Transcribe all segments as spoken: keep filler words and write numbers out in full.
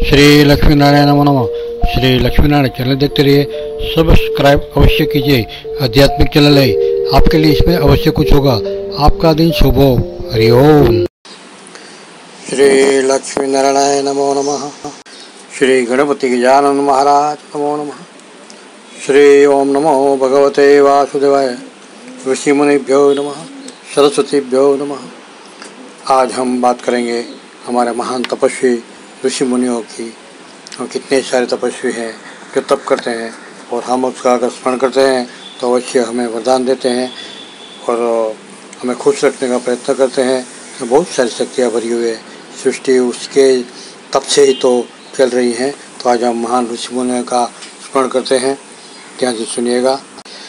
श्री लक्ष्मी नारायण नमो नमः। श्री लक्ष्मी नारायण चैनल देखते रहिए, सब्सक्राइब अवश्य कीजिए। आध्यात्मिक चैनल है, आपके लिए इसमें अवश्य कुछ होगा। आपका दिन शुभ हो। हरि ओम। श्री लक्ष्मी नारायण नमो नमः। श्री गणपति गजानन महाराज नमो नमः। श्री ओम नमो भगवते वासुदेवाय। ऋषि मुनिभ्यो नमः, सरस्वतीभ्यो नमः। आज हम बात करेंगे हमारे महान तपस्वी ऋषि मुनियों की। और कितने सारे तपस्वी हैं जो तप करते हैं और हम उसका अगर स्मरण करते हैं तो अवश्य हमें वरदान देते हैं और हमें खुश रखने का प्रयत्न करते हैं। तो बहुत सारी शक्तियाँ भरी हुई है सृष्टि, उसके तप से ही तो चल रही हैं। तो आज हम महान ऋषि मुनियों का स्मरण करते हैं। ध्यान से सुनिएगा।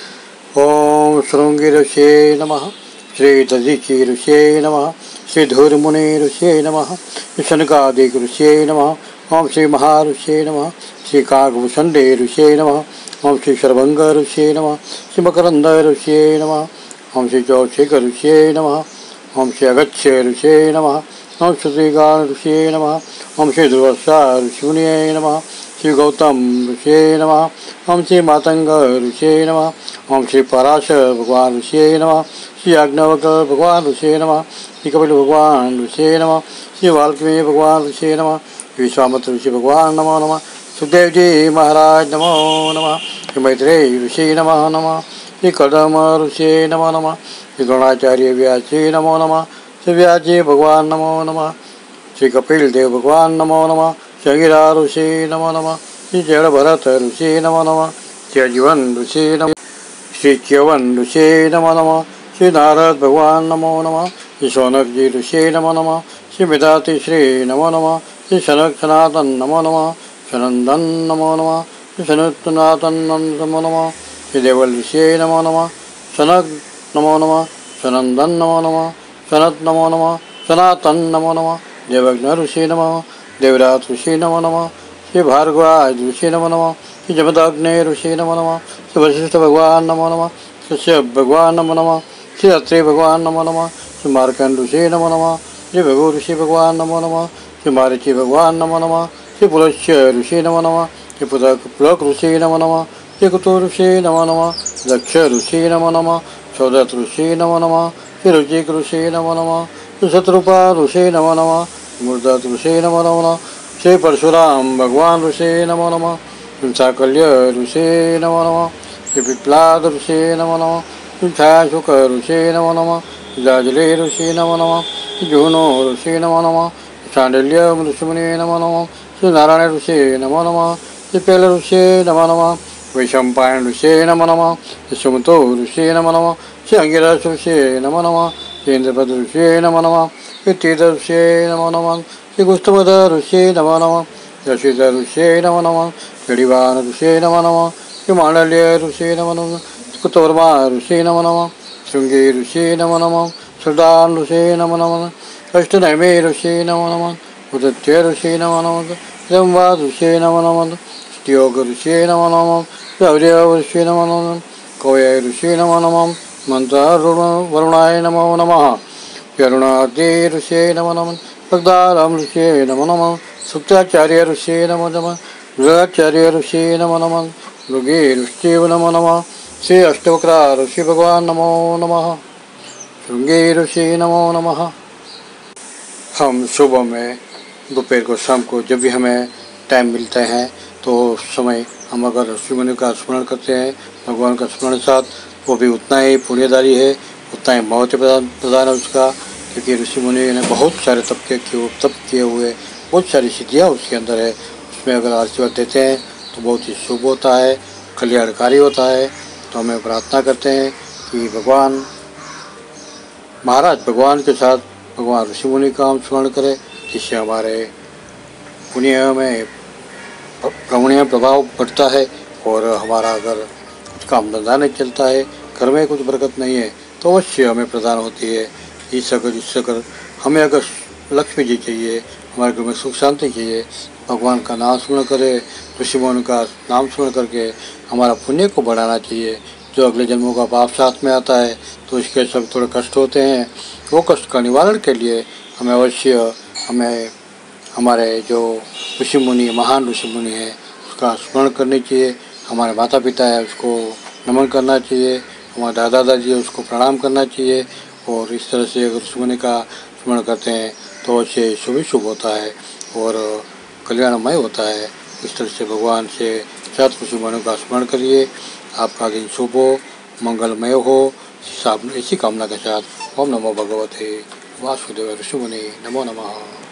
ओम श्रृंगी ऋषि नमः। श्री दधीचि ऋषि नमः। श्री धूर्मुनि ऋषि नमः। शनकादिक ऋषि नमः। ओम श्री महाऋषि नमः। श्री काकभूषणे ऋषि नमः। ओम श्री शरभंग ऋषि नमः। श्री मकरंद ऋषि नमः। ओम श्री चौशिक ऋषि नमः। ओम श्री अगच्छ ऋषि नमः। ओम श्री श्रीगान ऋषि नमः। ओम श्री दुर्वासा ऋषिमुनिये नमः। श्री गौतम ऋषि नमः। ओम श्री मातंग ऋषि नमः। ओम श्री पराशर भगवान ऋषि नमः। श्री याज्ञवल्क्य भगवान ऋषि नमः। श्री कपिल भगवान ऋषि नमः। श्री वाल्मीकि भगवान ऋषि नमः। विश्वामित्र ऋषि भगवान नमो नमः। सुखदेव जी महाराज नमो नमः। श्री मैत्रेय ऋषि नमः नमः। श्री कदम ऋषि नमो नमः। श्री द्रोणाचार्य व्यास जी नमो नमः। श्री व्यास जी भगवान नमो नमः। श्री कपिल देव भगवान नमो नमः। श्री अंगिरा ऋषि नमो नमः। श्री जड़ भरत ऋषि नमो नमः। श्री अजीवन ऋषि नमः। श्री च्यवन ऋषि नमो नमः। श्री नारद भगवान नमो नमः। श्री शौनक जी ऋषि नमो नमः। श्री विदाति श्री नमो नमः। श्री शनक सनातन नमो नमः। सनंदन नमो नमः। श्री सनतनातन नमो नमः। श्री देवल ऋषि नमो नमः। सनक नमो नमः। सनंदन नमो नमः। सनत नमो नमः। सनातन नमो नमः। देवज्ञ ऋषि नमः। देवरात ऋषि नमो नमः। श्री भार्गवाज ऋषि नमो नमः। श्री जमदग्नि ऋषि नमो नमः। श्री वशिष्ठ भगवान नमो नमः। श्री शिव भगवान नमो नमः। श्री अत्रि भगवान नमो नमः। श्री मार्कंड ऋषि नमो नमः। श्री भगु ऋषि भगवान नमो नमः। श्री मारीचि भगवान नमो नमः। श्री पुलस्य ऋषि नमो नमः। श्री पुलक पुलक ऋषि नमो नमः। श्री कुतु ऋषि नमो नमः। दक्ष ऋषि नमो नमः। सौदत ऋषि नमो नमः। श्री रुचिक ऋषि नमो नमः। श्री शत्रुपा ऋषि नमो नमः। मूर्धत ऋषि नमो नमः। श्री परशुराम भगवान ऋषि नमो नमः। श्री साकल्य ऋषि नमो नमः। श्री पिप्लाद ऋषि नमो नमः। श्री छायाशुक ऋषि नमो नमः। श्री दाजले ऋषि नमो नमः। श्री जूनो ऋषि नमो नमः। शांडिल्य ऋषिमुनि नमो नमः। श्री नारायण ऋषि नमो नमः। श्री पेल ऋषि नमो नमः। वैशंपायन ऋषि नमो नमः। श्री सुमतो ऋषि नमो नमः। श्री अंगिरस ऋषि नमो नमः। श्री इंद्रपद ऋषि नमो नमः। श्री तीर्थ ऋषि नमो नमः। श्री गुस्तमद ऋषि नमो नमः। रशिद ऋषि नमो नमः। श्रीवान ऋषि नमो नमः। श्री मांडल्य ऋषि नमो नमः। कुतवर्मा ऋषि नमो नमः। श्रृंगी ऋषि नमो नमः। श्रद्धान ऋषि नमो नमः। अष्टनैमी ऋषि नमो नमः। उदत्य ऋषि नमो नमः। संवाद ऋषि नमो नमः। योग ऋषि नमो नमः। शौर्य ऋषि नमो नमः। कौय ऋषि नमो नमः। मंत्र वरुणाय नमो नमः। अरुणादि ऋषि नमो नमः। भक्तारम ऋषि नमो नमः। सुक्ताचार्य ऋषि नमो नमः। मृगाचार्य ऋषि नमो नमः। मृगे ऋषि नमो नमः। श्री अष्टवक्र ऋषि भगवान नमो नमः। श्रृंगे ऋषि नमो नमः। हम सुबह में, दोपहर को, शाम को जब भी हमें टाइम मिलता है तो उस समय हम अगर ऋषि मुनि का स्मरण करते हैं, भगवान का स्मरण साथ, वो भी उतना ही पुण्यदारी है, उतना ही महत्व प्रदान प्रदान है उसका। क्योंकि ऋषि मुनि ने बहुत सारे तप के किए तप किए हुए बहुत सारी सिद्धियाँ उसके अंदर है। उसमें अगर आशीर्वाद देते हैं तो बहुत ही शुभ होता है, कल्याणकारी होता है। तो हमें प्रार्थना करते हैं कि भगवान महाराज भगवान के साथ भगवान ऋषि मुनि का हम स्मरण करें, जिससे हमारे पुण्य में भ्रमणीय प्रभाव बढ़ता है। और हमारा अगर कुछ काम धंधा नहीं चलता है, घर में कुछ बरकत नहीं है, तो अवश्य हमें प्रदान होती है। इस अगर इससे अगर हमें अगर लक्ष्मी जी चाहिए, हमारे घर में सुख शांति चाहिए, भगवान का नाम स्मरण करें, ऋषि मुनि का नाम स्मरण करके हमारा पुण्य को बढ़ाना चाहिए। जो अगले जन्मों का पाप साथ में आता है तो इसके सब थोड़े कष्ट होते हैं, वो कष्ट का निवारण के लिए हमें अवश्य हमें हमारे जो ऋषि मुनि, महान ऋषि मुनि है उसका स्मरण करनी चाहिए। हमारे माता पिता है उसको नमन करना चाहिए, हमारे दादा दादी है उसको प्रणाम करना चाहिए। और इस तरह से अगर ऋषि मुनि का स्मरण करते हैं तो उससे शुभ शुभ होता है और कल्याणमय होता है। इस तरह से भगवान से सात ऋषि मुनियों का स्मरण करिए। आपका दिन शुभ हो, मंगलमय हो, इसी कामना के साथ ओम नमो भगवते वासुदेव ऋषि मुनि नमो नमः।